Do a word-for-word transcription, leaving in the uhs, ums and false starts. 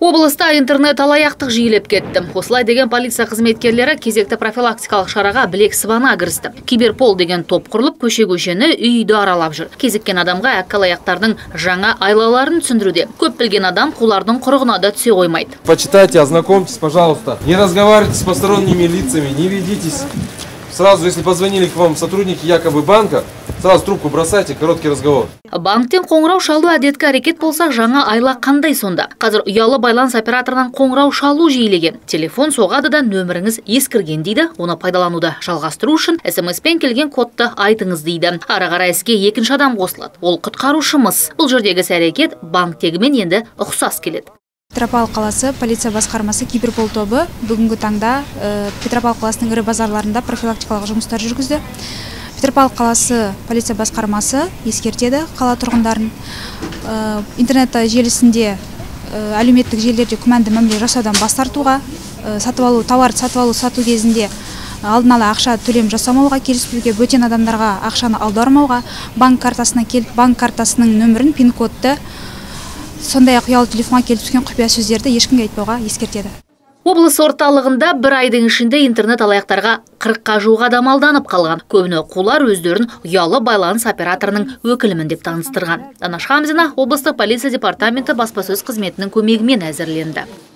Облыста интернет алаяқтық жиілеп кетті. Осылай деген полиция қызметкерлері кезекті профилактикалық шараға білек сыбана кірісті. Киберпол деген топ құрылып, көше-көшені үй-үйді аралап жүр. Кезіккен адамға әккі алаяқтардың жаңа айлаларын түсіндіруде. Көп білген адам құлардың құрығына да түсе қоймайды. Почитайте, ознакомьтесь, пожалуйста. Не разговаривайте с посторонними лицами, не ведитесь. Сразу, если позвонили к вам сотрудники якобы банка, сразу трубку бросайте, короткий разговор. Банктен қоңырау шалу әдеткі әрекет болса, жаңа айла қандай сонда? Қазір ұялы байланыс операторынан қоңырау шалу жиілеген. Телефон соғады да нөміріңіз ескірген дейді. Оны пайдалануды жалғастыру үшін эс эм эс-пен келген кодты айтыңыз дейді. Ары қарай іске екінші адам қосылады. Ол құтқарушымыз. Бұл жердегі әрекет банктегімен енді ұқсас келеді. Петропавл қаласы полиция басқармасы киберпол тобы бүгінгі таңда Петропавл қаласының ірі базарларында профилактикалық жұмыстар жүргізді. Петропавл қаласы полиция басқармасы ескертеді қала тұрғындарын интернет желісінде әлеуметтік желілерде күмәнді мәміле жасаудан бас тартуға, сатып алу, тауар сатып алу сату кезінде алдын ала ақша төлем жасамауға, келіспеуге, бөтен адамдарға ақшаны аудармауға, банк картасына келіп, банк картасының нөмірін, пин-кодты, сондай-ақ ұялы телефонға келіп түскен құпия сөздерді ешкімге айтпауға ескертеді. Облыс орталығында бір айдың ішінде интернет алаяқтарға қырыққа жуық адам алданып қалған. Көбіне құлар өздерін ұялы байланыс операторының өкілімін деп таныстырған. Данаш Хамзина облыстық полиция департаменті баспасөз қызметінің көмегімен әзірленді.